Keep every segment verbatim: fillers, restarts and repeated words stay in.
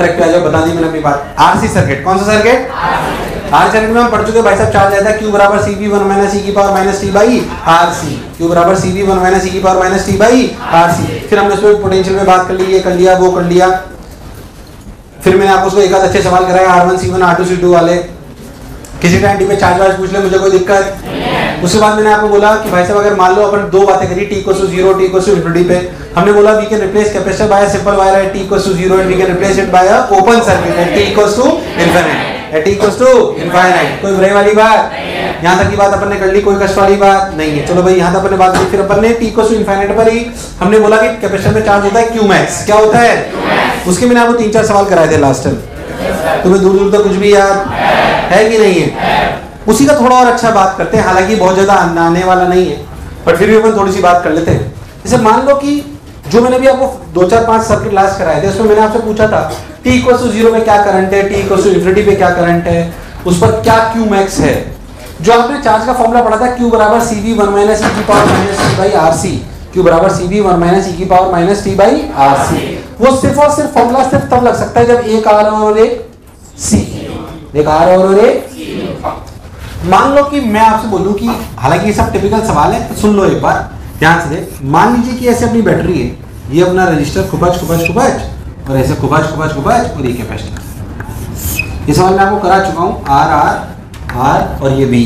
Track पे आ जाओ, बता दी मैंने अपनी बात। आरसी सर्किट, कौन सा सर्किट? आर सर्किट में हम पढ़ चुके भाई साहब, चार्ज रहता है Q बराबर सी वी वन माइनस ई की power minus T by R C. Q बराबर सी वी वन माइनस ई की power minus T by R C. फिर हमने उसमें पोटेंशियल में बात कर ली, ये कर लिया, वो कर लिया। फिर मैंने आपको उसको एक आध अच्छे सवाल कराया, R one C one R two C two वाले। किसी टाइम टी पे चार्ज वार्ज पूछ ले, मुझे कोई दिक्कत। उसके बाद मैंने आपको बोला कि भाई साहब अगर मान लो अपन दो बातें करी, T equals to zero, T equals to infinity पे, हमने बोला we can replace capacitor by a simple wire at T equals to zero and we can replace it by a open circuit at T equals to infinite, at T equals to infinite. कोई बुराई वाली बात? यहां तक की बात अपन ने कर ली, कोई कष्ट वाली बात नहीं है। चलो भाई यहां तक अपन ने बात की। फिर अपन ने टी इक्वल्स टू इनफिनिट पर ही हमने बोला कि कैपेसिटर में चार्ज होता है क्यू मैक्स। क्या होता है? उसके मैंने आपको तीन चार सवाल कराए थे लास्ट टाइम, तुम्हें दूर दूर तक कुछ भी याद है कि नहीं है? उसी का थोड़ा और अच्छा बात करते हैं, हालांकि बहुत ज्यादा आने वाला नहीं है, बट फिर भी अपन थोड़ी सी बात कर लेते हैं। जैसे मान लो कि जो मैंने भी आपको दो चार पांच सर्किट लास्ट कराए थे, उसमें मैंने आपसे पूछा था टी इक्वल टू जीरो में क्या करंट है, टी इक्वल टू इन्फिनिटी पे क्या करंट है, उस पर क्या क्यू मैक्स है। जो आपने चार्ज का फॉर्मूला पढ़ा था, क्यू बराबर सी वी वन माइनस ई की power minus T by R C, Q बराबर सी वी वन माइनस ई की power minus T by R C. वो सिर्फ और सिर्फ फॉर्मूला सिर्फ तब लग सकता है जब एक आर और एक सी, एक आर और एक। मान लो कि मैं आपसे बोलूं कि, हालांकि ये सब टिपिकल सवाल है, तो सुन लो एक बार ध्यान से। मान लीजिए कि ऐसे अपनी बैटरी है, ये अपना रजिस्टर खुपच खुपच खुपच और ऐसे खुपच खुपच खुपच और ये कैपेसिटर। ये सवाल मैं आपको करा चुका हूं, आर आर आर और ये बी।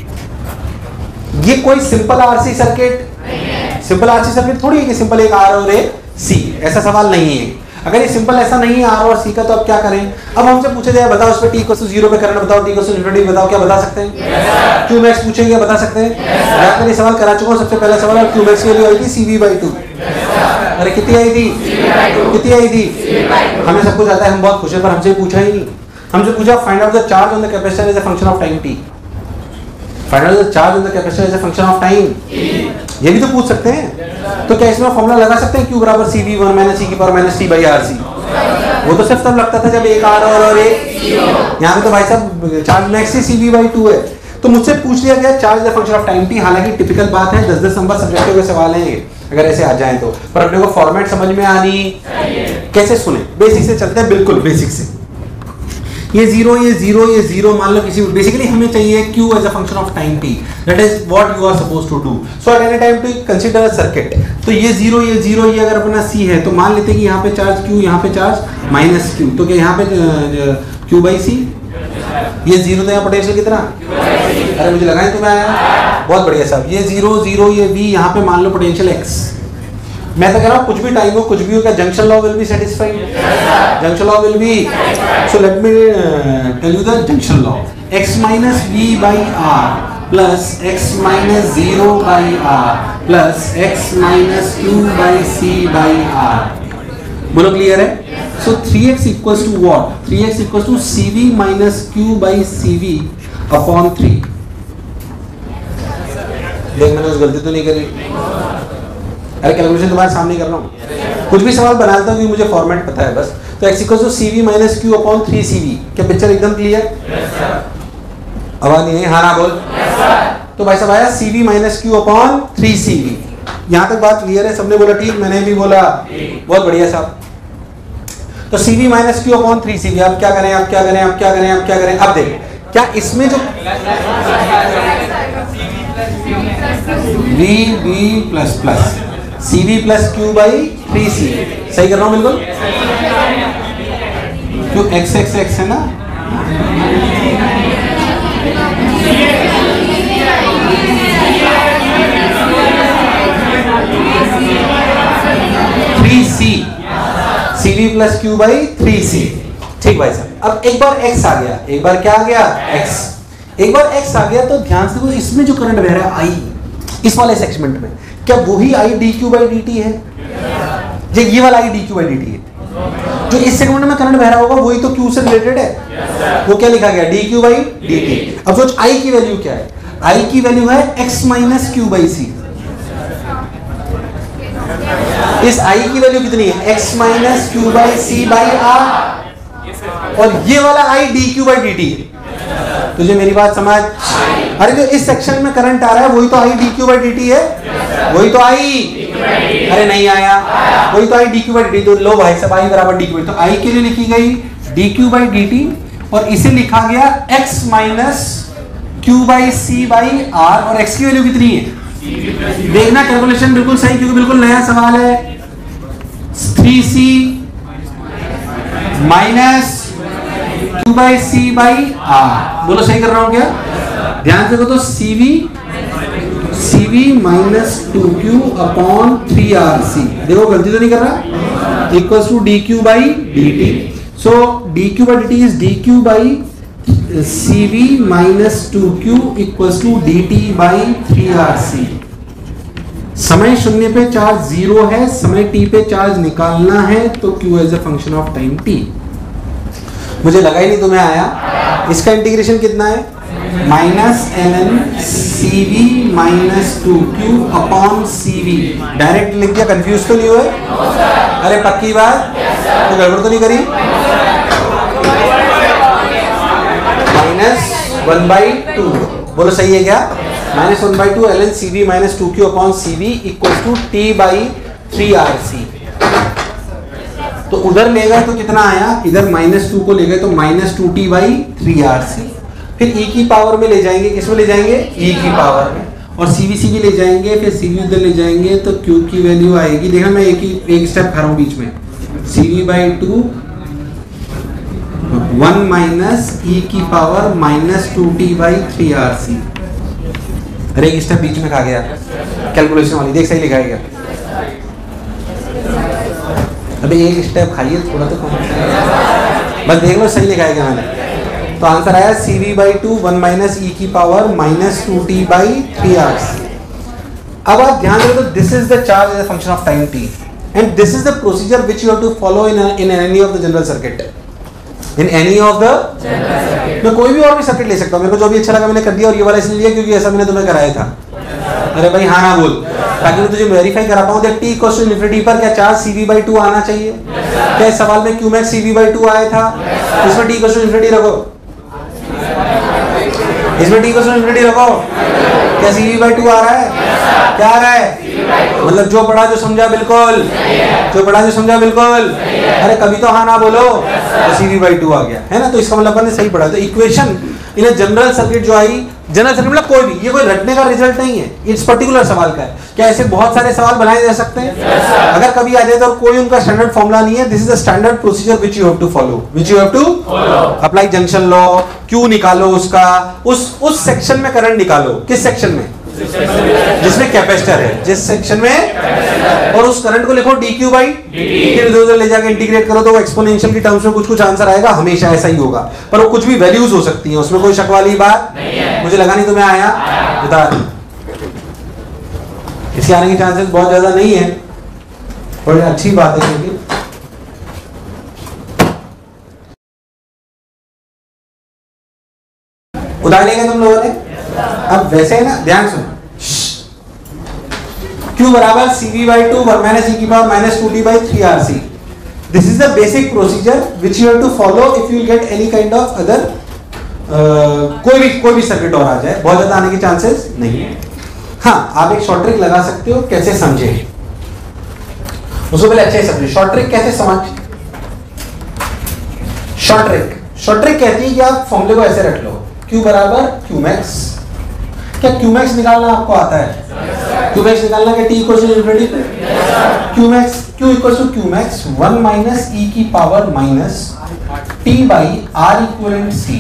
ये कोई simple RC circuit, simple RC circuit थोड़ी है कि सिंपल एक आर और एक सी, ऐसा सवाल नहीं है। अगर ये सिंपल ऐसा नहीं है आर और सी का, तो अब क्या करें? अब हमसे पूछे जाए बताओ उस पे टी इक्वल टू जीरो पे करंट बताओ, टी इक्वल टू इन्फिनिटी बताओ, क्या बता सकते हैं? क्यू मैक्स पूछेंगे, बता सकते हैं? yes. मैंने सवाल करा चुका हूं, सबसे पहला सवाल और क्यू मैक्स की वैल्यू आई थी सी वी बाई टू। अरे कितनी आई थी? कितनी आई थी? हमें सब कुछ आता है, हम बहुत खुश हैं, पर हमसे पूछा ही नहीं। हमसे पूछा find out the charge on the capacitor as a function of time T. Find out the charge on the capacitor as a function of time, ये भी तो पूछ सकते हैं। तो क्या इसमें फॉर्मूला लगा सकते हैं, क्यू बराबर सी वी वन माइनस ई की power minus T by R C? वो तो सिर्फ तब लगता था जब एक आर और एक। यहाँ पे तो भाई साहब चार्ज मैक्स ही सी वी बाई टू है। तो मुझसे पूछ लिया गया charge the function of time T, हालांकि टिपिकल बात है, दस दस नंबर सब्जेक्टिव के सवाल हैं अगर ऐसे आ जाएं तो, पर अपने को फॉर्मेट समझ में आनी कैसे सुने। बेसिक से चलते हैं, बिल्कुल बेसिक से। ये जीरो ये जीरो ये जीरो मान लो किसी, बेसिकली हमें चाहिए q as a function of time t, that is what you are supposed to do. So at any time to consider a circuit. तो ये जीरो ये जीरो ये अगर अपना c है, तो मान लेते हैं कि यहाँ पे चार्ज q, यहाँ पे चार्ज माइनस q, तो क्या यहाँ पे q बाई सी, ये जीरो तो यहाँ पोटेंशियल कितना, अरे मुझे लगाए तो मैं आया, बहुत बढ़िया साहब। ये जीरो जीरो ये v, यहाँ पे मान लो पोटेंशियल x। मैं तो कह रहा हूँ कुछ भी टाइम हो कुछ भी हो, क्या junction law will be satisfied? Junction law will be, so let me tell you the junction law. x minus v by R plus x minus zero by R plus x minus two by C by R. बोलो clear है? So three X equals to what? Three X equals to C V minus Q by C V upon three. देख मैंने उस गलती तो नहीं करी? अरे कैलकुलेशन तुम्हारे सामने कर रहा हूँ, कुछ भी सवाल बना देता हूँ क्योंकि मुझे फॉर्मेट पता है बस। तो x equals to C V minus Q upon three C V. क्या पिक्चर एकदम क्लियर? आवाज नहीं है, हाँ ना बोल। तो भाई साहब आया C V minus Q upon three C V. यहाँ तक बात क्लियर है? सबने बोला ठीक, मैंने भी बोला, बहुत बढ़िया साहब। तो C V minus Q upon three C V. अब क्या करें, अब क्या करें, अब क्या करें, अब क्या करें? अब देख, क्या इसमें जो V V plus plus C V plus Q by three C, सही कर रहा हूँ बिल्कुल? क्यों एक्स एक्स एक्स है ना, three C, C V plus Q by three C. ठीक भाई साहब। अब एक बार x आ गया, एक बार क्या आ गया? x। एक बार x आ गया तो ध्यान से देखो, इसमें जो करंट बह रहा है I, इस वाले सेगमेंट में, क्या वही I dq by dt है? ये ये वाला I dq by dt है। जो इस सेगमेंट में करंट बह रहा होगा वही तो q से रिलेटेड है। वो क्या लिखा गया? dq by dt। अब सोच I की वैल्यू क्या है? I की वैल्यू है x minus Q by C. इस I की वैल्यू कितनी है? x minus Q by C by R. और ये वाला I dq by dt है। तुझे मेरी बात समझ? अरे जो इस सेक्शन में करंट आ रहा है वही तो I dq by dt है, वही तो I अरे नहीं आया, वही तो I D Q by D T. तो लो भाई सब आई बराबर डी क्यू, तो आई के लिए लिखी गई D Q by D T और इसे लिखा गया x minus Q by C by R, और x की वैल्यू कितनी है देखना, कैलकुलेशन बिल्कुल सही क्योंकि बिल्कुल नया सवाल है। Three C minus Q by C by R, बोलो सही कर रहा हूं क्या? ध्यान से देखो तो CV CV minus two Q upon three R C, देखो गलती तो नहीं कर रहा, equals to D Q by D T. So D Q by D T is D Q by CV minus two Q equals to D T by three R C. समय शून्य पे charge zero है, समय t पे charge निकालना है, तो Q as a function of time T. मुझे लगा ही नहीं तुम्हें आया। इसका इंटीग्रेशन कितना है? Minus L N C V minus two Q upon C V. Direct लिख दिया, कंफ्यूज तो नहीं हुए? अरे पक्की बात, तो गड़बड़ तो नहीं करी? माइनस वन बाई टू, बोलो सही है क्या? Minus one by two L N C V minus two Q upon C V equal to T by three R C. तो उधर ले गए तो कितना आया? इधर माइनस टू को ले गए तो minus two T by three R C. फिर e की पावर में ले जाएंगे, किसमें ले जाएंगे? e की पावर में, और cv cv ले जाएंगे, फिर cv उधर ले जाएंगे तो q की वैल्यू आएगी। देखना मैं एक ही एक स्टेप खा रहा हूँ बीच में, cv by two one minus e की power minus two T by three R C. अरे एक स्टेप बीच में खा गया कैलकुलेशन वाली, देख सही लिखा है क्या? अबे एक स्टेप खाइए थोड़ा तो कम, बस देख लो सही लिखा है क्या मैंने। तो आंसर आया C V by two one minus ई की power minus two T by three R C. अब आप ध्यान दो, this is the charge as a function of time T and this is the procedure which you have to follow in in any of the general circuit. In any of the, मैं कोई भी और भी circuit ले सकता हूँ, मेरे को जो भी अच्छा लगा मैंने कर दिया, और ये वाला इसलिए लिया क्योंकि ऐसा मैंने तुम्हें कराया था। अरे भाई हाँ ना बोल, ताकि मैं तुझे वेरीफाई करा पाऊँ that T equals to infinity पर क्या चार्ज cv बाई टू आना चाहिए? क्या इस सवाल में qmax cv बाई टू आया था? इसमें t इक्वल्स टू इन्फिनिटी रखो, इसमें t इक्वल्स टू इन्फिनिटी रखो। क्या cv बाई टू आ रहा है? क्या आ रहा है? मतलब जो पढ़ा जो समझा बिल्कुल, जो पढ़ा जो समझा बिल्कुल। अरे कभी तो हाँ ना बोलो, तो cv बाई टू आ गया है ना, तो इसका मतलब अपन ने सही पढ़ा। तो इक्वेशन इन जनरल सर्किट जो आई, जनरल सर्किट मतलब कोई भी, ये कोई रटने का रिजल्ट नहीं है, इस पर्टिकुलर सवाल का है। क्या ऐसे बहुत सारे सवाल बनाए जा सकते हैं? yes, अगर कभी आ जाए तो कोई उनका स्टैंडर्ड फॉर्मूला नहीं है। This is the standard procedure which you have to follow, which you have to apply. Junction law, Q निकालो उसका, उस उस सेक्शन में करंट निकालो। किस सेक्शन में? जिसमें कैपेसिटर है, जिस सेक्शन में, और उस करंट को लिखो डी क्यू बाई, फिर इधर उधर ले जाके इंटीग्रेट करो तो वो एक्सपोनेंशियल की टर्म्स में कुछ कुछ आंसर आएगा, हमेशा ऐसा ही होगा, पर वो कुछ भी वैल्यूज हो सकती हैं, उसमें कोई शक वाली बात नहीं है। मुझे लगा नहीं तुम्हें आया, बता इसके आने के चांसेस बहुत ज्यादा नहीं है, बड़ी अच्छी बात है क्योंकि उतार लेंगे तुम लोगों ने। अब वैसे है ना, ध्यान सुनो, Q बराबर cv by two one minus e की power minus two T by three R C. This is the basic procedure which you have to follow if you get any kind of other, कोई भी कोई भी circuit और आ जाए, बहुत ज्यादा आने के चांसेस नहीं है। हाँ, आप एक शॉर्ट ट्रिक लगा सकते हो, कैसे समझे उसको पहले अच्छे से समझे। शॉर्ट ट्रिक कैसे समझ? शॉर्ट ट्रिक शॉर्ट ट्रिक कहती है कि आप फॉर्मूले को ऐसे रख लो, Q बराबर qmax। क्या qmax निकालना आपको आता है? qmax निकालना क्या t इक्वल्स टू इन्फिनिटी पे? qmax q equals to qmax one minus e की power minus t by r equivalent c।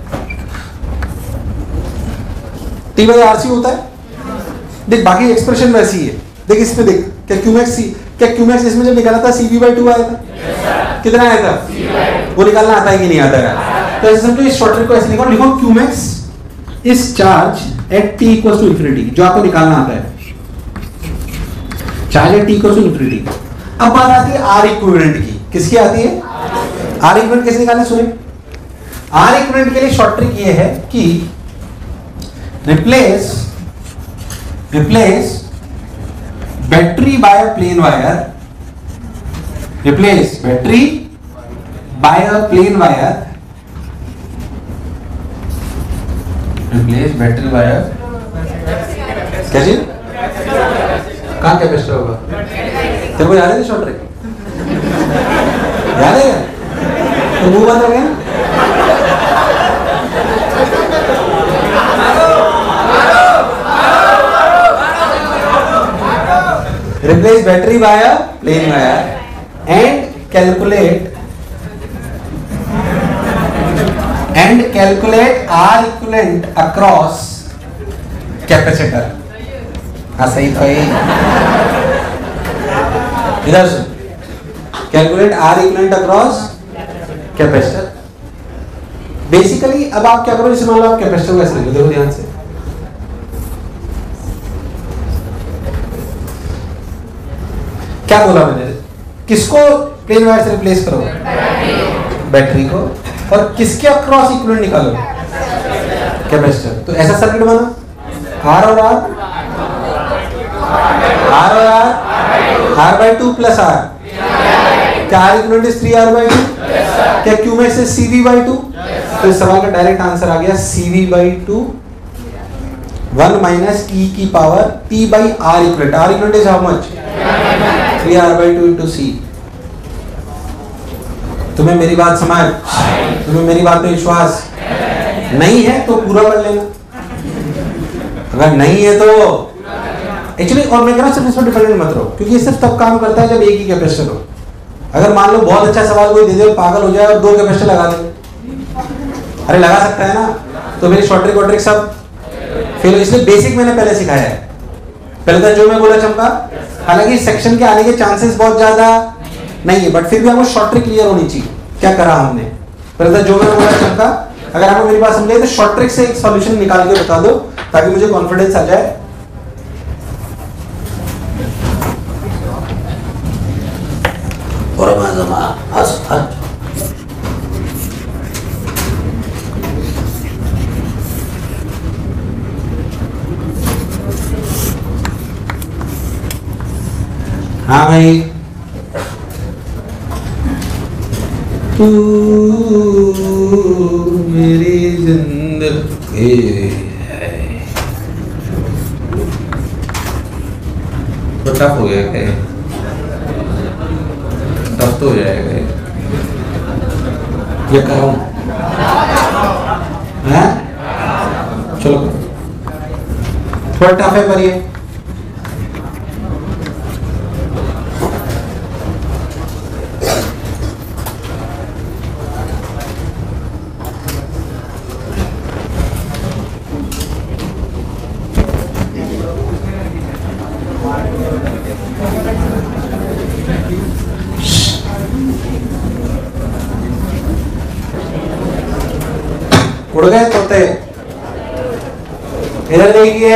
t by r c होता है। देख बाकी एक्सप्रेशन वैसी है, देख इसमें देख, क्या qmax c, क्या qmax इसमें जब निकाला था cv बाई टू आया था? कितना आया था? वो निकालना आता है कि नहीं आता है? तो ऐसे समझो, इस शॉर्ट ट्रिक को ऐसे निकालो, लिखो qmax is charge at t equals to infinity, जो आपको निकालना आता है, charge at t equals to infinity. अब बात आती है r इक्विवेलेंट की। किसकी आती है? r इक्विवेलेंट कैसे निकालना? सुनिए, r इक्विवेलेंट के लिए शॉर्ट ट्रिक ये है कि replace replace battery by plain wire, replace battery by a plain wire, replace battery wire, क्या चीज? कहाँ कैपेसिटर होगा? तेरे को याद है शॉर्ट ट्रिक? याद है क्या? तो मुंह बंद हो गया। Replace battery by a plain wire and calculate and calculate R equivalent across capacitor। हाँ सही तो है। इधर से calculate R equivalent across capacitor। Basically अब आप क्या करो, जैसे मान लो आप कैपेसिटर को ऐसे लिखो, देखो ध्यान से। क्या बोला मैंने? किसको प्लेन वायर से रिप्लेस करोगे? बैटरी को। और किसके अक्रॉस इक्विवेलेंट निकालोगे? कैपेसिटर। तो ऐसा सर्किट बना, आर और आर, आर और R, R by two plus R. क्या R equivalent is three R by two? क्या क्यू में से सी वी बाई टू? तो इस सवाल का डायरेक्ट आंसर आ गया C V by two one minus T की power T by R equivalent. R equivalent is how much? Three R by two into C. तुम्हें मेरी बात समझ? तुम्हें मेरी बात पे विश्वास नहीं है तो पूरा कर लेना, अगर नहीं है तो एक्चुअली। और मैं कह रहा हूं सिर्फ इस पर डिपेंडेंट मत रहो, क्योंकि ये सिर्फ तब काम करता है जब एक ही कैपेसिटर हो। अगर मान लो बहुत अच्छा सवाल कोई दे दे, पागल हो जाए और दो कैपेसिटर लगा दे, अरे लगा सकता है ना, तो मेरी शॉर्ट ट्रिक और ट्रिक सब फेल। इसलिए बेसिक मैंने पहले सिखाया है। पहले तो जो मैं बोला चमका, हालांकि सेक्शन के आने के चांसेस बहुत ज्यादा नहीं है, बट फिर भी आपको शॉर्ट ट्रिक क्लियर होनी चाहिए क्या करा हमने। पहले तो जो मैंने बोला चमका, अगर आपको मेरी बात समझे तो शॉर्ट ट्रिक से एक सॉल्यूशन निकाल के बता दो ताकि मुझे कॉन्फिडेंस आ जाए। हाँ भाई, तू मेरी जिंदगी है। तो टफ हो गया क्या? टफ तो हो जाएगा ये कर रहा हूँ। चलो थोड़ा टफ है पर ये उड़ गए तोते। इधर देखिए,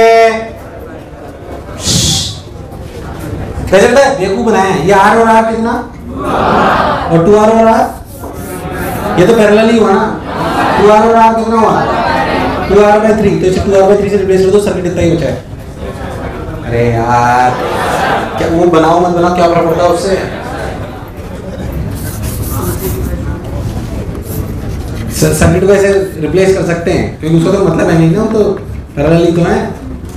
बेवकूफ बनाया है। ये आर और आर कितना? और टू आर और आर, ये तो पैरेलल ही हुआ ना। टू आर और आर कितना हुआ? Two R by three. तो इसे टू आर बाई थ्री से रिप्लेस कर दो, सर्किट इतना ही बचा है। अरे यार क्या वो बनाओ मत बनाओ, क्या फर्क पड़ता है उससे? सर्किट को ऐसे रिप्लेस कर सकते हैं क्योंकि उसका तो मतलब है नहीं ना, तो पैरेलल ही तो है।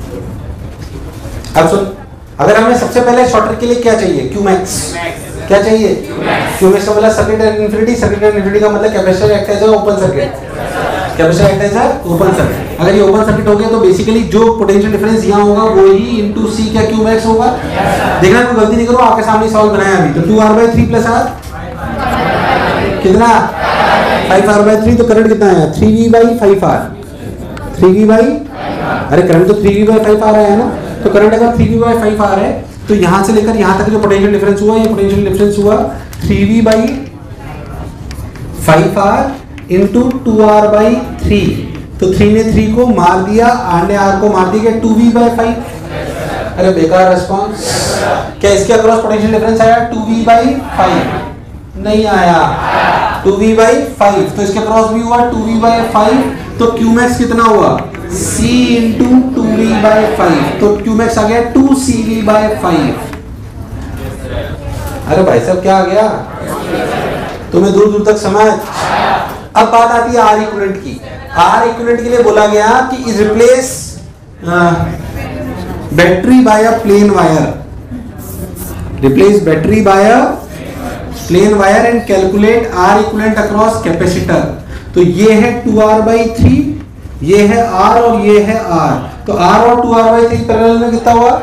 अब सुन, अगर हमें सबसे पहले शॉर्ट ट्रिक के लिए क्या चाहिए? Q max. क्या चाहिए? क्यू मैक्स का मतलब circuit at infinity. Circuit at infinity का मतलब capacitor act as open circuit. Capacitor act as open circuit. अगर ये ओपन सर्किट हो गया तो बेसिकली जो पोटेंशियल डिफरेंस यहाँ होगा वो ही इनटू सी क्या क्यू मैक्स होगा। देखना कोई गलती नहीं करो, आपके सामने सवाल बनाया अभी। तो two R by three plus R कितना? Five R by three. तो करंट कितना आया? Three V by five R. Three V by, अरे करंट तो थ्री वी बाई फाइव आ रहा है ना। तो करंट अगर थ्री वी बाई फाइव आ रहा है तो यहां से लेकर यहां तक जो पोटेंशियल डिफरेंस हुआ, ये पोटेंशियल डिफरेंस हुआ three V by five R into two R by three. तो थ्री ने थ्री को मार दिया, आर ने आर को मार दिया, टू वी बाई फाइव। अरे बेकार रिस्पॉन्स। क्या इसके अक्रॉस पोटेंशियल डिफरेंस आया? टू वी बाई फाइव नहीं आया, टू वी बाई फाइव। तो इसके क्रॉस भी हुआ टू वी बाई फाइव। तो क्यू मैक्स कितना हुआ? C into two V by five. तो क्यू मैक्स आ गया two C V by five. अरे भाई साहब क्या आ गया? तुम्हें दूर दूर तक समझ। अब बात आती है आर इक्विवेलेंट की। आर इक्विवेलेंट के लिए बोला गया कि is replace battery by a plain wire. Replace battery by a plain wire and calculate R equivalent across capacitor. तो ये है टू आर बाई थ्री, ये है आर और ये है आर। तो आर और two R by three parallel में कितना हुआ?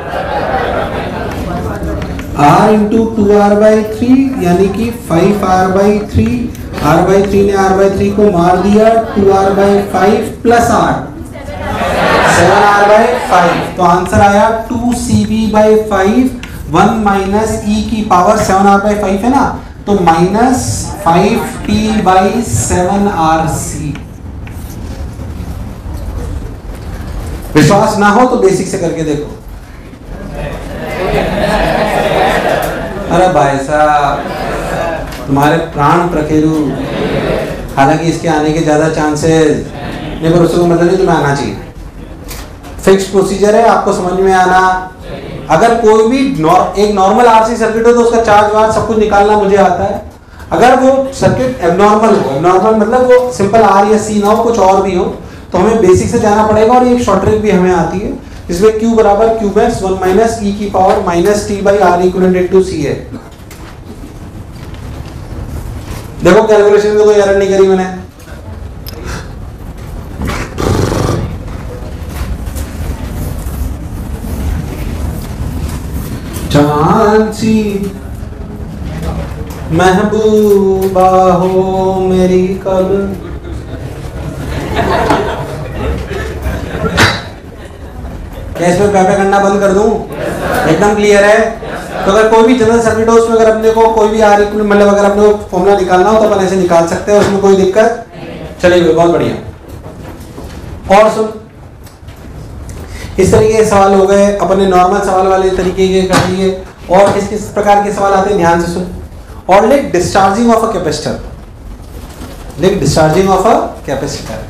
R into two R by three यानी कि five R by three. R by three ने आर बाई थ्री को मार दिया, two R by five plus R seven R by five. तो आंसर आया two C B by five, one minus ई की power seven R by five है ना, तो minus five T by seven R C. विश्वास ना हो तो बेसिक से करके देखो। अरे भाई साहब तुम्हारे प्राण प्रखेरु, हालांकि इसके आने के ज्यादा चांसेस नहीं, पर उसको मतलब नहीं तुम्हें आना चाहिए। फिक्स प्रोसीजर है, आपको समझ में आना। अगर कोई भी नॉर, एक नॉर्मल आरसी सर्किट हो तो उसका चार्ज वार्ज सब कुछ निकालना मुझे आता है। अगर वो सर्किट एबनॉर्मल हो, एबनॉर्मल मतलब वो सिंपल आर या सी ना हो, कुछ और भी हो, तो हमें बेसिक से जाना पड़ेगा। और एक शॉर्ट ट्रिक भी हमें आती है, इसमें Q बराबर क्यू बैक्स वन माइनस ई की power minus T by R equivalent into C है। देखो कैलकुलेशन में कोई एरर नहीं करी मैंने। चांसी महबूबा हो मेरी कब। क्या इसमें पैपे करना बंद कर दूं? एकदम क्लियर है। तो अगर कोई भी जनरल सर्किट हो उसमें अगर अपने को कोई भी आर इक्विवेलेंट मतलब अगर अपने को फॉर्मूला निकालना हो तो अपन ऐसे निकाल सकते हैं, उसमें कोई दिक्कत चलिए, बहुत बढ़िया। और सुन, इस तरीके के सवाल हो गए, अपने नॉर्मल सवाल वाले तरीके के कर लिए। और किस किस प्रकार के सवाल आते हैं ध्यान से सुन। और लिख डिस्चार्जिंग ऑफ अ कैपेसिटर, लिख डिस्चार्जिंग ऑफ अ कैपेसिटर।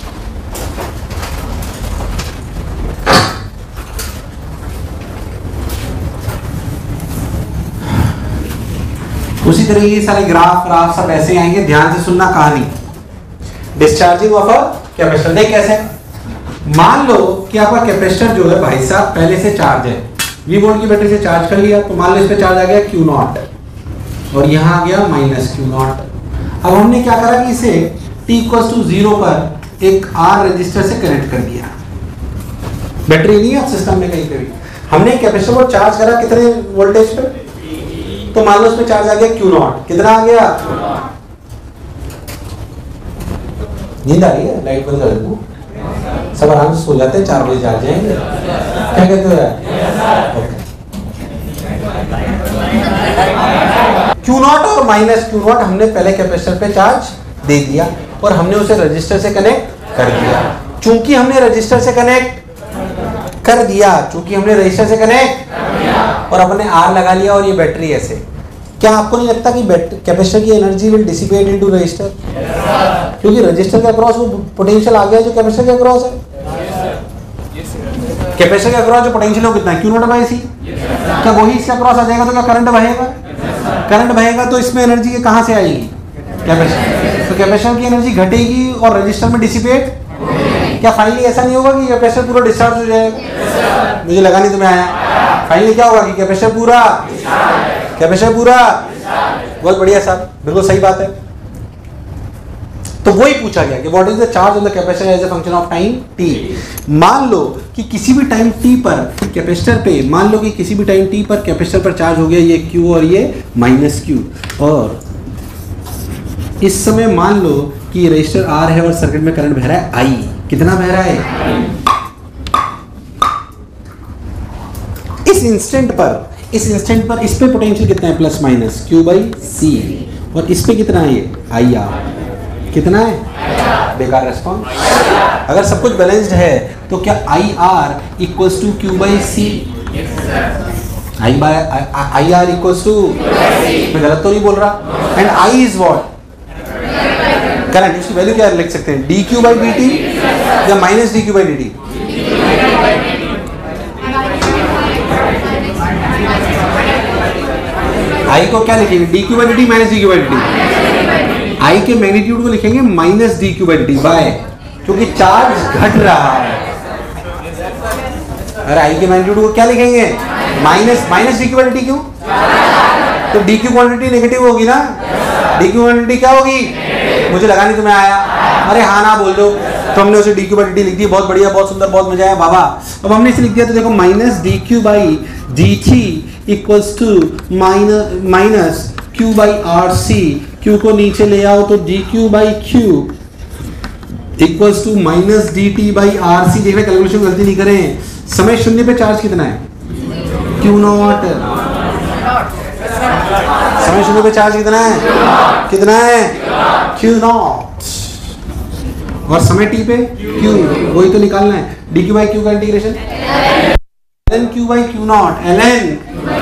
उसी तरीके के सारे ग्राफ ग्राफ सब ऐसे आएंगे, ध्यान से सुनना कहानी। डिस्चार्जिंग ऑफ अ कैपेसिटर देख कैसे। मान लो कि आपका कैपेसिटर जो है भाई साहब पहले से चार्ज है, वी वोल्ट की बैटरी से चार्ज कर लिया, तो मान लो इस पे चार्ज आ गया क्यू नॉट और यहाँ आ गया माइनस क्यू नॉट। अब हमने क्या करा कि इसे टी इक्वल टू जीरो पर एक आर रजिस्टर से कनेक्ट कर दिया। बैटरी नहीं है सिस्टम में कहीं पे भी, हमने कैपेसिटर को चार्ज करा कितने वोल्टेज पे, तो मान लो उसमें चार्ज आ गया क्यू नॉट। कितना आ गया? नींद आ रही है? लाइट बंद कर दूं, सब आराम से सो जाते हैं, चार बजे चार्ज जाएंगे। क्या कहते हो यार? क्यू नॉट और माइनस क्यू नॉट हमने पहले कैपेसिटर पे चार्ज दे दिया और हमने उसे रजिस्टर से कनेक्ट कर दिया। चूंकि हमने रजिस्टर से कनेक्ट कर दिया चूंकि हमने रजिस्टर से कनेक्ट और अपने आर लगा लिया और ये बैटरी ऐसे, क्या आपको नहीं लगता कि कैपेसिटर की energy will dissipate into resistor? क्योंकि रजिस्टर के अक्रॉस वो पोटेंशियल आ गया जो कैपेसिटर के अक्रॉस है। कैपेसिटर के अक्रॉस जो पोटेंशियल है कितना है? Q naught by C. क्या वही इसके अक्रॉस आ जाएगा तो क्या करंट बहेगा? करंट बहेगा तो इसमें एनर्जी कहां से आएगी? कैपेसिटर। तो कैपेसिटर की एनर्जी घटेगी और रजिस्टर में डिसिपेट। क्या फाइनली ऐसा नहीं होगा कि कैपेसिटर पूरा डिस्चार्ज हो जाएगा? मुझे लगा नहीं तुम्हें आया। फाइनली क्या होगा कि कैपेसिटर पूरा कैपेसिटर पूरा बहुत बढ़िया साहब, बिल्कुल सही बात है। तो वही पूछा गया कि what is the charge on the capacitor as a function of time t। मान लो कि किसी भी टाइम t पर कैपेसिटर पे मान लो कि किसी भी टाइम t पर कैपेसिटर पर चार्ज हो गया ये q और ये माइनस q, और इस समय मान लो कि रजिस्टर R है और सर्किट में करंट बह रहा है I। कितना बह रहा है? इस इंस्टेंट पर इस इंस्टेंट पर इस पे पोटेंशियल कितना है? Plus minus q by C. और इस पे कितना है? ये आई आर। कितना है? बेकार रेस्पॉन्स। अगर सब कुछ बैलेंस्ड है तो क्या I R equals to Q by C? I by I R equals to, मैं गलत तो नहीं बोल रहा? And I is what? Current. इसकी वैल्यू क्या लिख सकते हैं? D Q by D t या minus d Q by D t? I को क्या लिखेंगे? D Q by D t minus d Q by D t. I के मैग्नीट्यूड को लिखेंगे minus d Q by D t by, क्योंकि charge घट रहा है। अरे आई के मैग्नीट्यूड को क्या लिखेंगे? Minus minus d Q by D t. क्यों? तो डी क्यू क्वांटिटी नेगेटिव होगी ना, डी क्यू क्वांटिटी क्या होगी? मुझे लगा नहीं तुम्हें आया, अरे हाँ ना बोल दो। तो हमने उसे d Q by D t लिख दी, बहुत बढ़िया, बहुत सुंदर, बहुत मजा आया बाबा। अब हमने इसे लिख दिया तो देखो minus d Q by D t equals to minus minus Q by R C. Q को नीचे ले आओ तो d Q by Q equals to minus d T by R C. देखना कैलकुलेशन गलती नहीं करें। समय शून्य पे चार्ज कितना है? Q naught. समय शून्य पे चार्ज कितना है? कितना है? Q naught. और समय टी पे क्यू, वही तो निकालना है। डी क्यू बाई क्यू का integration l Q by Q naught, l n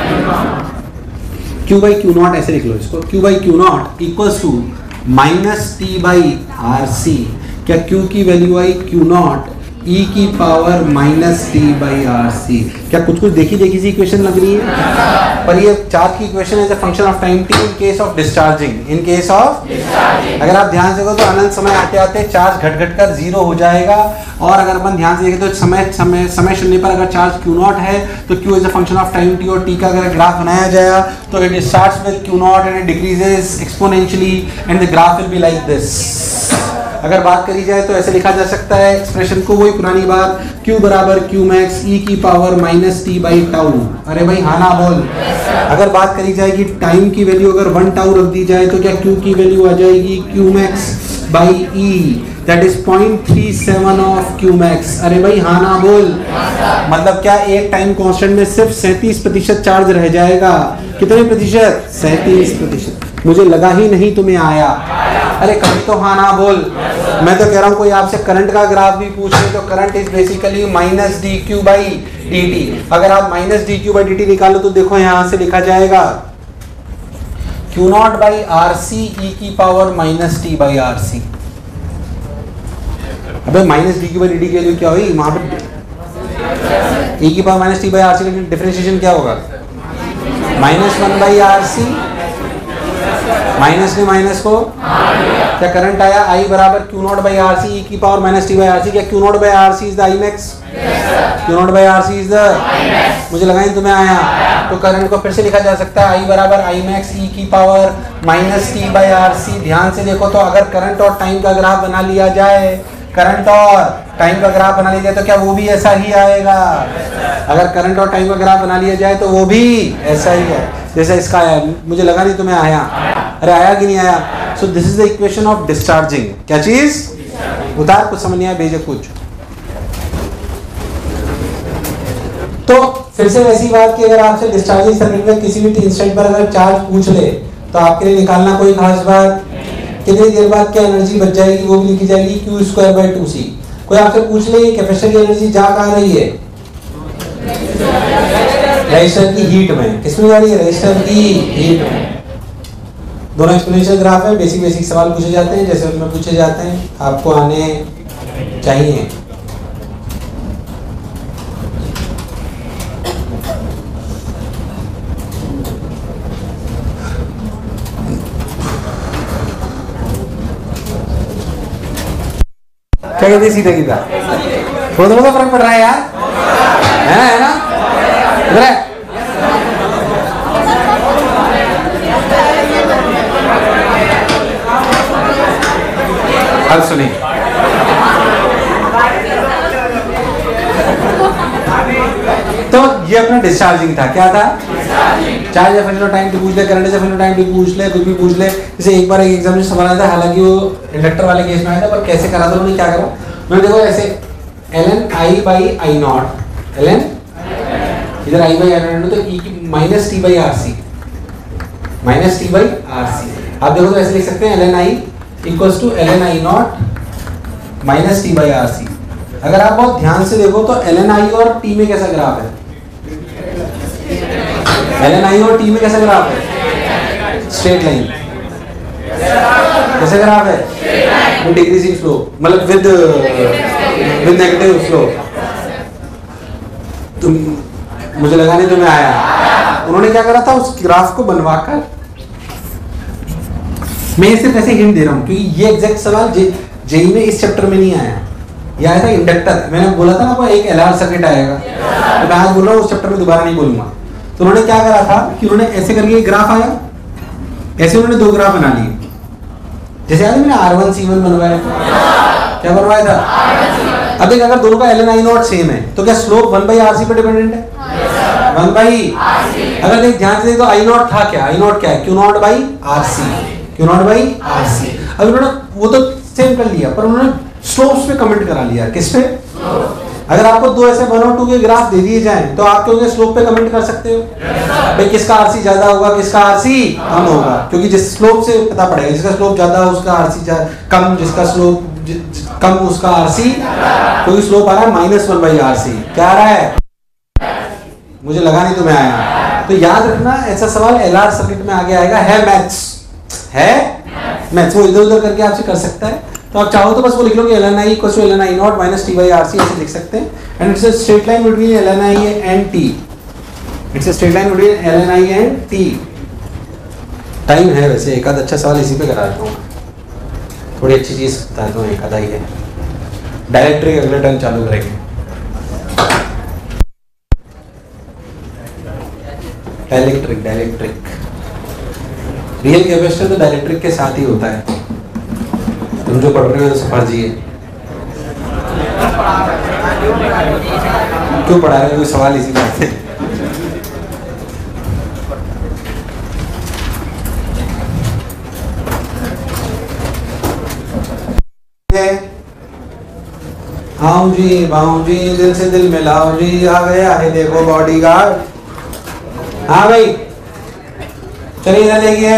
Q by Q naught, ऐसे लिख लो इसको, Q by Q naught equals to minus T by R C. क्या क्यू की वैल्यू आई क्यू नॉट ई की power minus T by R C. क्या कुछ कुछ देखी देखी सी इक्वेशन लग रही है? पर ये चार्ज की इक्वेशन है function of time t in case of discharging. In case of अगर आप ध्यान से देखो तो अनंत समय आते आते चार्ज घट घट कर जीरो हो जाएगा। और अगर अपन ध्यान से देखें तो समय समय समय शून्य पर अगर चार्ज क्यू नॉट है तो Q is a function of time t, और टी का अगर ग्राफ बनाया जाएगा तो it starts with Q naught and it decreases exponentially and the graph will be like this. अगर बात करी जाए तो ऐसे लिखा जा सकता है एक्सप्रेशन को, वही पुरानी बात, Q बराबर Q मैक्स e की power minus T by tau. अरे भाई हाँ ना बोल। अगर बात करी जाएगी टाइम की वैल्यू अगर वन टाउ रख दी जाए तो क्या Q की वैल्यू आ जाएगी Q max by E, that is point three seven of Q max. अरे भाई हाँ ना बोल। मतलब क्या एक टाइम कांस्टेंट में सिर्फ सैंतीस प्रतिशत चार्ज रह जाएगा। कितने प्रतिशत? सैंतीस प्रतिशत। मुझे लगा ही नहीं तुम्हें आया। अरे कभी तो हाँ ना बोल। मैं तो कह रहा हूँ कोई आपसे करंट का ग्राफ भी पूछ ले तो current is basically minus d Q by D t. अगर आप minus d Q by D t निकालो तो देखो यहाँ से लिखा जाएगा Q naught by R C e की power minus T by R C. अबे minus d Q by D t की वैल्यू क्या हुई? वहां पे ई की power minus T by R C का डिफरेंशिएशन क्या होगा? Minus one by R C. Minus ने माइनस को क्या करंट आया? आई बराबर Q naught by R C e की power minus T by R C. क्या Q naught by R C is the I max? Q naught by R C is the, मुझे लगा नहीं तुम्हें आया। तो करंट को फिर से लिखा जा सकता है आई बराबर आई मैक्स ई की power minus T by R C. ध्यान से देखो तो अगर करंट और टाइम का ग्राफ बना लिया जाए, करंट और टाइम का ग्राफ बना लिया जाए तो क्या वो भी ऐसा ही आएगा? अगर करंट और टाइम का ग्राफ बना लिया जाए तो वो भी ऐसा ही है जैसा इसका आया। मुझे लगा नहीं तुम्हें आया। अरे आया कि नहीं आया? So this is the equation of discharging. क्या चीज? उतार, कुछ समझ नहीं आया, भेजे कुछ। तो फिर से वैसी बात कि अगर आपसे डिस्चार्जिंग सर्किट में किसी भी इंस्टेंट पर अगर चार्ज पूछ ले तो आपके लिए निकालना कोई खास बात, कितनी देर बाद क्या एनर्जी बच जाएगी वो भी लिखी जाएगी Q square by two C. कोई आपसे पूछ ले कैपेसिटर की एनर्जी जा कहाँ रही है? रेजिस्टर की हीट में। किसमें जा रही है? रेजिस्टर की हीट में। दोनों एक्सपोनेंशियल ग्राफ है। बेसिक बेसिक सवाल पूछे जाते हैं जैसे उसमें पूछे जाते हैं, आपको आने चाहिए। क्या कहते हैं सीधा सीधा? थोड़ा थोड़ा फर्क पड़ रहा है यार, है ना? है ना? इधर है। अब सुनिए, तो ये अपना डिस्चार्जिंग था। क्या था? चार्ज या फंक्शन ऑफ टाइम टी पूछ ले, करंट या फंक्शन ऑफ टाइम टी पूछ ले, कुछ भी पूछ ले। जैसे एक बार एक एग्जाम में सवाल आया था, हालांकि वो इंडक्टर वाले केस में आया था, पर कैसे करा था उन्होंने, क्या करा मैंने, देखो ऐसे l n I by I naught, l n इधर आई बाई आई नॉट, तो ई की minus T by R C, minus T by R C. आप देखो तो ऐसे लिख सकते हैं l n I equals to L n I naught minus T by R C. अगर आप बहुत ध्यान से देखो तो एल एन आई और टी में कैसा ग्राफ है? एल एन आई और टी में कैसा ग्राफ है? Straight line. कैसा ग्राफ है? डिक्रीजिंग फ्लो, मतलब विद विद नेगेटिव फ्लो। तुम, मुझे लगा नहीं तुम्हें आया। उन्होंने क्या करा था, उस ग्राफ को बनवाकर, मैं सिर्फ ऐसे हिंट दे रहा हूं क्योंकि ये एग्जैक्ट सवाल जेई में इस चैप्टर में नहीं आया, ये आया था इंडक्टर, मैंने बोला था ना आपको एक एल आर सर्किट आएगा, तो मैं आज बोल रहा हूँ उस चैप्टर में दोबारा नहीं बोलूंगा। तो उन्होंने क्या करा था कि उन्होंने ऐसे करके एक ग्राफ आया, ऐसे उन्होंने दो ग्राफ बना लिए। जैसे आज मैंने आर वन सी वन बनवाया, क्या बनवाया था? अब देख, अगर दोनों का l n I naught same है तो क्या slope one by R C पे डिपेंडेंट है? वन बाई, अगर देख ध्यान से देखो आई नॉट था क्या? आई नॉट क्या है? Q naught by R C, Q naught by R C. अब उन्होंने वो तो सेम कर लिया, पर उन्होंने स्लोप्स पे कमेंट करा लिया। किस पे? अगर आपको दो ऐसे वन और टू के ग्राफ दे दिए जाएं तो आप क्योंकि स्लोप पे कमेंट कर सकते हो भाई किसका आरसी ज्यादा होगा, किसका आरसी कम होगा, क्योंकि जिस स्लोप से पता पड़ेगा, जिसका स्लोप ज्यादा उसका आरसी कम, जिसका स्लोप कम उसका आरसी, क्योंकि स्लोप आ रहा है माइनस वन बाई आरसी। क्या आ रहा है? मुझे लगा नहीं तुम्हें आया। तो याद रखना ऐसा सवाल एल आर सर्किट में आगे आएगा, है मैथ्स, है मैथ्स, वो इधर उधर करके आपसे कर सकता है। तो आप चाहो तो बस वो लिख लो कि l n I equals to L n I naught minus T by R C, ऐसे लिख सकते हैं। And it's a straight line between l n I and t, it's a straight line between l n I and t. Time है वैसे, एक आध अच्छा सवाल इसी पे करा देता हूँ, थोड़ी अच्छी चीज बताता हूँ, एक आधा ही है। डायरेक्ट्रिक अगले टर्म चालू करेंगे। डायलेक्ट्रिक, डायलेक्ट्रिक रियल कैपेसिटर तो डायलेक्ट्रिक के साथ ही होता है। तुम जो पढ़ रहे हो तो समझिए, क्यों पढ़ा रहे हो? कोई सवाल इसी बात से। आओ जी बाऊ जी, दिल से दिल मिलाओ जी, आ गया है देखो बॉडीगार्ड। हाँ भाई चलिए इधर देखिए,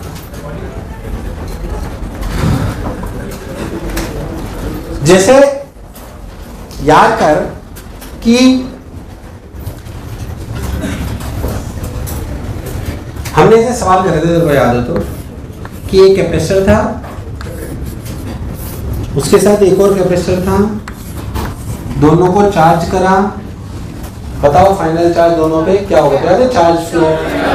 जैसे याद कर कि हमने ऐसे सवाल कर रहे थे, तो याद हो तो कि एक कैपेसिटर था, उसके साथ एक और कैपेसिटर था, दोनों को चार्ज करा, बताओ फाइनल चार्ज दोनों पे क्या होगा? याद है चार्ज फ्लो,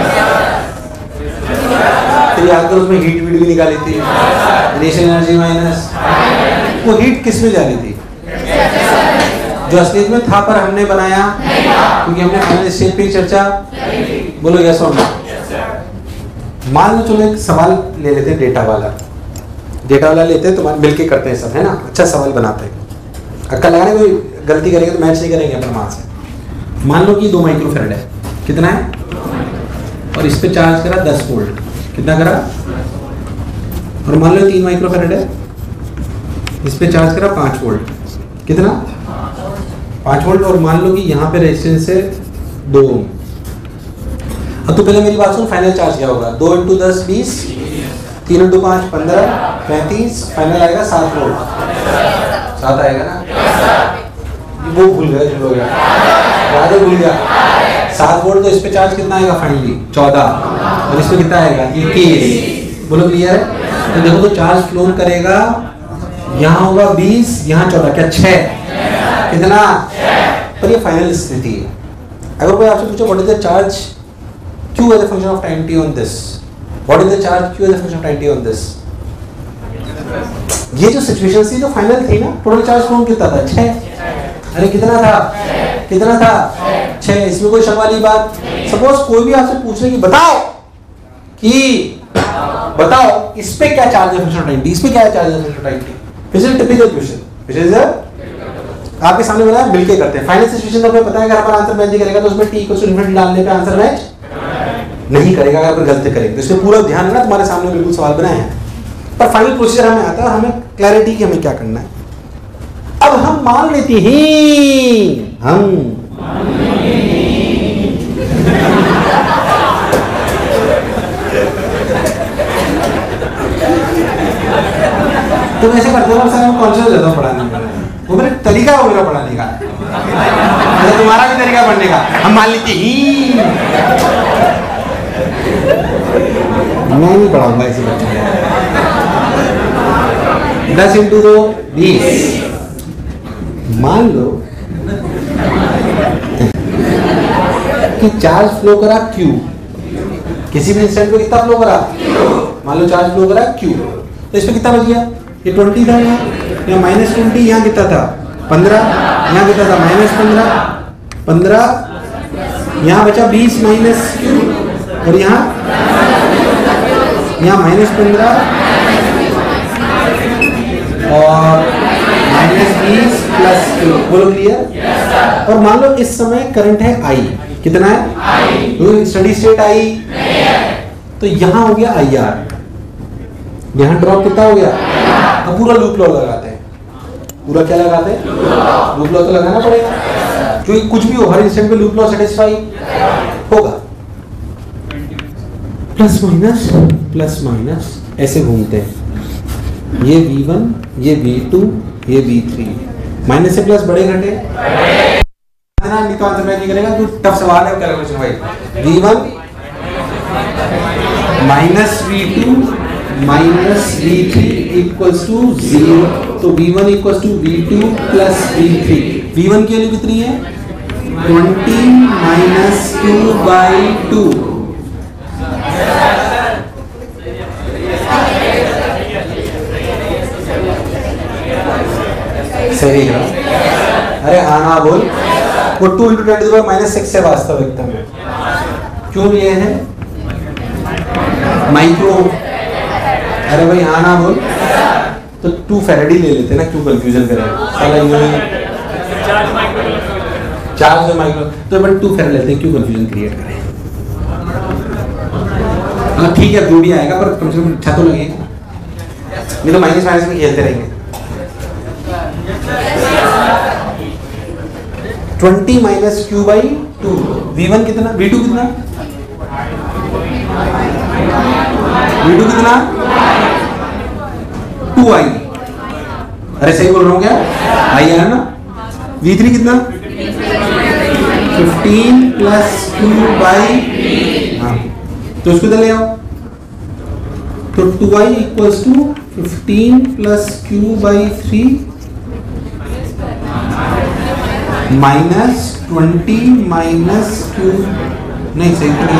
फिर याद करो उसमें हीट वीट भी निकाली थी, इनिशियल एनर्जी माइनस, वो हीट किस में जा रही थी? जो असलियत में था पर हमने बनाया, क्योंकि हमने फाइनल स्टेज पे चर्चा, बोलो यस और नो। मान लो चलो एक सवाल ले लेते हैं, डेटा वाला, डेटा वाला लेते हैं, तुम्हारे मिलके करते हैं सब, है ना, अच्छा सवाल बनाते हैं। अक्का लगाने कोई गलती करेंगे तो मैच नहीं करेंगे अपन वहां से। मान लो कि दो माइक्रोफेरेड है, कितना है? और इस पे चार्ज करा दस वोल्ट, कितना करा? और मान लो तीन माइक्रोफेरेड है, इस पे चार्ज करा पाँच वोल्ट, कितना? पाँच वोल्ट। और मान लो कि यहाँ पे रेजिस्टेंस है दो ओम। अब तो पहले मेरी बात सुन, फाइनल चार्ज क्या होगा? दो इंटू दस बीस, तीन इंटू पाँच पंद्रह, पैंतीस, फाइनल आएगा सात वोल्ट। सात आएगा ना? वो भूल गया, जो हो गया याद भूल गया। सात वोल्ट, तो इस पे चार्ज कितना आएगा फाइनली? चौदह। और इस पे कितना आएगा? इक्कीस। बोलो क्लियर है? तो देखो तो चार्ज फ्लो करेगा, यहाँ होगा बीस, यहाँ चौदह, क्या छह? कितना? पर ये फाइनल स्थिति है। अगर कोई आपसे पूछो what is the charge Q as a function of time t on this, what is the charge Q as a function of time t on this? ये जो सिचुएशन थी तो फाइनल थी ना, टोटल चार्ज फ्लो कितना था? छह। अरे कितना था? कितना था? छह। इसमें कोई शक वाली बात? सपोज कोई भी आपसे पूछ ले कि बताओ कि बताओ इस पे क्या चार्ज है फंक्शन ऑफ टाइम t, इस पे क्या चार्ज है function of time t? This is typical question, which is आपके सामने बनाया, मिलके करते हैं। फाइनल सिचुएशन तो हमें पता है, अगर हमारा आंसर मैच नहीं करेगा तो उसमें t इक्वल टू इनफिनिटी डालने पे आंसर मैच नहीं करेगा, अगर अपन गलती करेंगे। तो इसमें पूरा ध्यान रखना, तुम्हारे सामने बिल्कुल सवाल बनाए हैं, पर फाइनल प्रोसीजर हमें आता है और हमें क्लैरिटी कि हमें क्या करना है। अब हम मान लेते हैं, हम तुम ऐसे करते हो सर, मैं कॉन्शियस हो जाता हूँ पढ़ाने में, वो मेरा तरीका है, मेरा पढ़ाने का, तुम्हारा भी तरीका पढ़ने का। हम मान लेते ही मैं नहीं पढ़ाऊंगा इसी बच्चे को। दस इंटू दो बीस। मान लो कि चार्ज फ्लो करा Q, किसी भी इंस्टेंट पे कितना फ्लो करा? मान लो चार्ज फ्लो करा Q, तो इस पे कितना बच गया? ये ट्वेंटी था यहाँ, या माइनस ट्वेंटी, यहाँ कितना था? पंद्रह, यहाँ कितना था माइनस पंद्रह, पंद्रह, यहाँ बचा बीस माइनस क्यू, और यहाँ यहाँ माइनस पंद्रह और माइनस बीस प्लस क्यू। बोलो क्लियर? और मान लो इस समय करंट है आई, कितना है? तो स्टडी स्टेट आई, तो यहाँ हो गया आई आर, यहाँ ड्रॉप कितना हो गया? अब पूरा लूप लॉ लगाते हैं, पूरा क्या लगाते हैं? लूप लॉ तो लगाना पड़ेगा, क्योंकि कुछ भी हो हर इंस्टेंट पे लूप लॉ सेटिस्फाई होगा। प्लस माइनस प्लस माइनस ऐसे घूमते हैं, ये वी वन, ये वी टू, ये वी थ्री, माइनस से प्लस बड़े घटे नहीं तो आंसर नहीं करेगा। तो टफ सवाल है कैलकुलेशन भाई। V one minus V two minus V three equals to zero, तो V one equals to V two plus V three. V one की वैल्यू कितनी है? Twenty minus two by two, सही है। अरे आना बोल, वो two into ten to the power minus six है वास्तविकता में, क्यों ये है माइक्रो। अरे भाई हाँ ना बोल, तो टू फैराडी ले लेते ना, क्यों कंफ्यूजन करें साला यूं चार्ज है माइक्रो, तो बट टू फैराड लेते हैं, क्यों कंफ्यूजन क्रिएट करें। हाँ ठीक है, जो भी आएगा पर कम से कम अच्छा तो लगेगा, नहीं तो माइनस माइनस में खेलते रहेंगे। Twenty minus Q by two, V one कितना, वी टू कितना, वी टू कितना, टू आई। अरे सही बोल रहा हूँ क्या? आई है ना। वी थ्री कितना, फिफ्टीन प्लस टू बाई, हाँ तो उसको इधर ले आओ, तो two I equals to fifteen plus Q by three minus twenty minus Q, नहीं सही तो नहीं,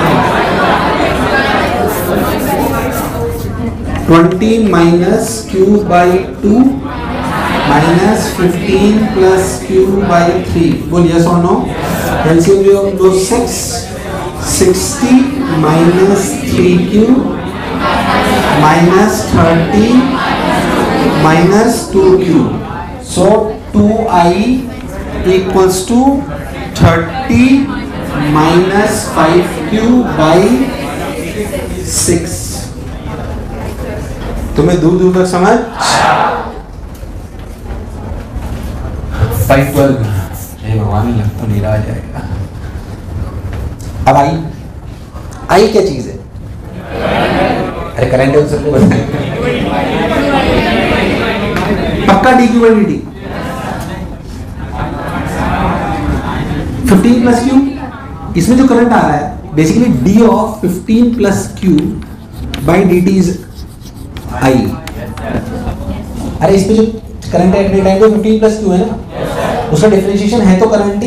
twenty minus Q by two minus fifteen plus Q by three. बोल यस और नो। एलसीएम जो दो six, sixty minus three Q minus thirty minus two Q, so two I equals to thirty minus five Q by six. तुम्हें दूर दूर तक समझ? Five twelve, हे भगवान लग तो नहीं रहा जाएगा। अब आई, आई क्या चीज है? अरे करंट है, सबको बताएं। पक्का d Q by D t, fifteen plus Q, इसमें जो करंट आ रहा है basically d of fifteen plus Q by D T is I. अरे इसमें जो करंट है टाइम पे फिफ्टीन प्लस क्यू है ना, उसका डिफरेंशिएशन है तो करंट ही,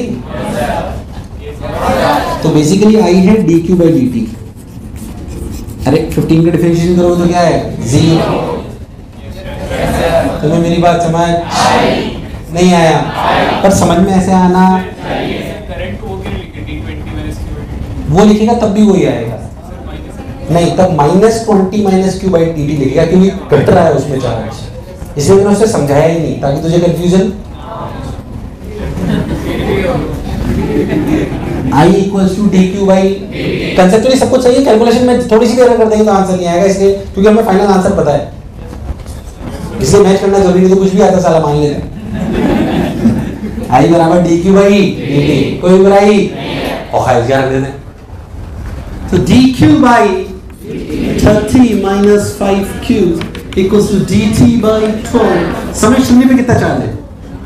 तो बेसिकली आई है d Q by D t. अरे फिफ्टीन का डिफरेंशिएशन करोगे तो क्या है? जीरो। तुम्हें मेरी बात समझ नहीं आया? पर समझ में ऐसे आना, वो लिखेगा तब भी वही आएगा, नहीं तब minus twenty minus Q by D t लिखेगा, क्योंकि घट रहा है उसमें चार्ज, इसलिए मैंने उसे समझाया ही नहीं ताकि तुझे confusion. I equals to D Q by, conceptually सब कुछ सही है, कैलकुलेशन में थोड़ी सी एरर कर देंगे तो आंसर नहीं आएगा, इसलिए क्योंकि हमें फाइनल आंसर पता है, इसलिए मैच करना जरूरी नहीं, तो कुछ भी आता साला मान लेते। आई बराबर d Q by D t, कोई बुराई और हाई रख देते। तो d Q by thirty minus five Q equals to D T by twelve. समय शून्य पे कितना चार्ज है?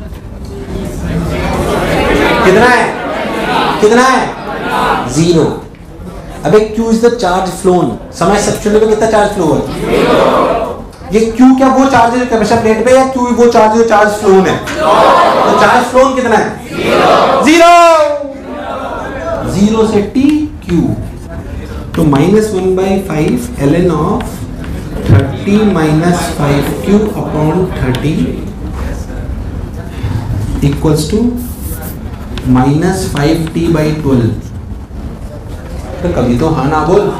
कितना है? कितना है? जीरो। अबे Q is the charge flown, समय शून्य पे कितना चार्ज फ्लो है? ये Q क्या वो चार्ज है जो कैपेसिटर प्लेट पे, या Q वो चार्ज जो चार्ज फ्लोन है? तो चार्ज फ्लोन कितना है? जीरो। जीरो से टी क्यू, तो minus one by five L N of thirty minus five Q upon thirty equals to minus five T by twelve. तो कभी तो हाँ ना बोल।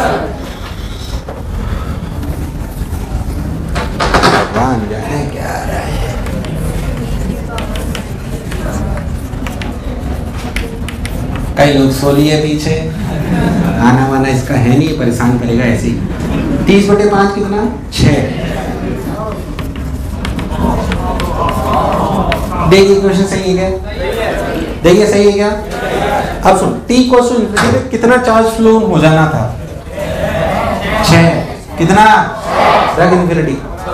भगवान जाने क्या रहा है। कई लोग सो लिए पीछे, आना वाना इसका है नहीं, परेशान करेगा ऐसे ही। तीस बटे पांच कितना? छह। देखिए क्वेश्चन सही है क्या? देखिए सही है क्या? अब सुन, t इक्वल टू इन्फिनिटी में कितना चार्ज फ्लो हो जाना था? छह। कितना? रख इन्फिनिटी।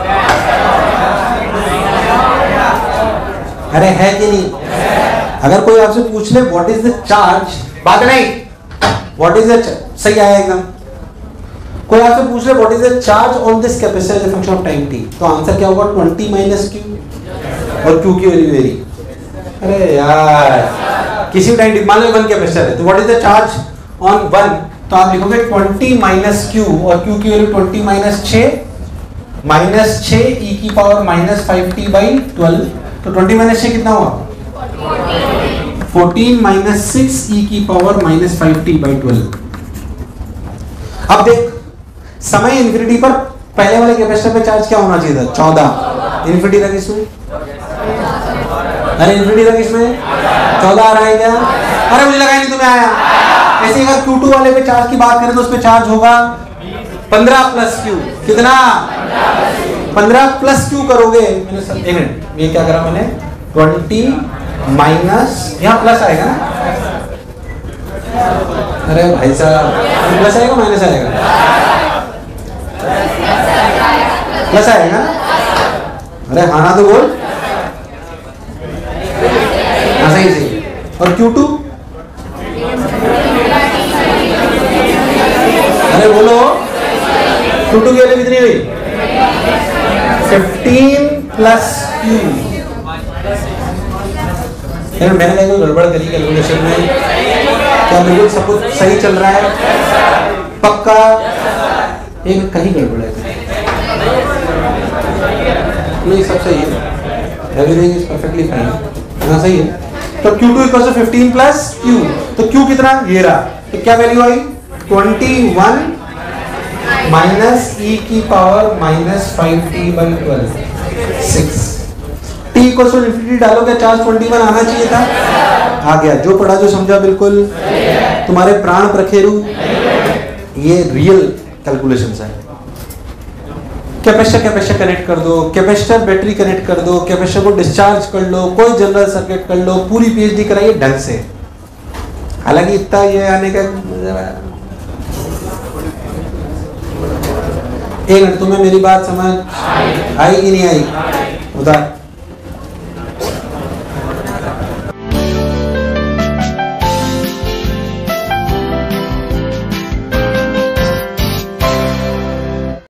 अरे है कि नहीं? अगर कोई आपसे पूछ ले व्हाट इज द चार्ज, बात नहीं, व्हाट इज द, सही आया एकदम। कोई आपसे पूछ ले what is the charge on this capacitor as a function of time t, तो आंसर क्या होगा? ट्वेंटी माइनस क्यू, और क्यू की वैल्यू वेरी। अरे यार, किसी टाइम मान लो वन कैपेसिटर है, तो what is the charge on one, तो आप लिखोगे ट्वेंटी माइनस क्यू, और क्यू की वैल्यू ट्वेंटी माइनस छह, माइनस छह ई की power minus five T by twelve. तो ट्वेंटी माइनस छह कितना हुआ? फोर्टीन माइनस सिक्स ई की power minus five T by twelve. अब देख, समय इन्फिनिटी पर पहले वाले कैपेसिटर पे चार्ज क्या होना चाहिए था? चौदह। इन्फिनिटी रख इसमें, अरे इन्फिनिटी रख इसमें, चौदह आ रहा है क्या? अरे मुझे लगा नहीं तुम्हें आया। ऐसे अगर क्यू टू वाले पे चार्ज की बात करें तो उस पे चार्ज होगा पंद्रह प्लस क्यू। कितना? पंद्रह प्लस क्यू करोगे, मैंने एक मिनट, ये क्या करा मैंने? ट्वेंटी माइनस, यहाँ प्लस आएगा ना? अरे भाई साहब, प्लस आएगा माइनस आएगा? प्लस आएगा ना? अरे हाँ ना तो बोल। हाँ सही सही। और क्यू टू? अरे बोलो, क्यू टू की वैल्यू कितनी हुई? Fifteen plus Q. मैंने कहीं कोई गड़बड़ करी कैलकुलेशन में क्या? बिल्कुल सब कुछ सही चल रहा है पक्का? एक कहीं गड़बड़ है? नहीं, सब सही है, एवरीथिंग इज परफेक्टली फाइन। हाँ सही है। तो Q two equal to fifteen plus Q, तो क्यू कितना? ये रहा। तो क्या वैल्यू आई? ट्वेंटी वन माइनस ई की power minus five T by twelve, six. T equal to infinity डालोगे, चार्ज ट्वेंटी वन आना चाहिए था, आ गया। जो पढ़ा जो समझा बिल्कुल तुम्हारे प्राण प्रखेरु, ये रियल कैलकुलेशंस है। कैपेसिटर कैपेसिटर कनेक्ट कर दो, कैपेसिटर बैटरी कनेक्ट कर दो, कैपेसिटर को डिस्चार्ज कर लो, कोई जनरल सर्किट कर लो, पूरी पीएचडी कराइए ढंग से। हालांकि इतना ये आने का एक मिनट, तुम्हें मेरी बात समझ आई कि नहीं आई? बता।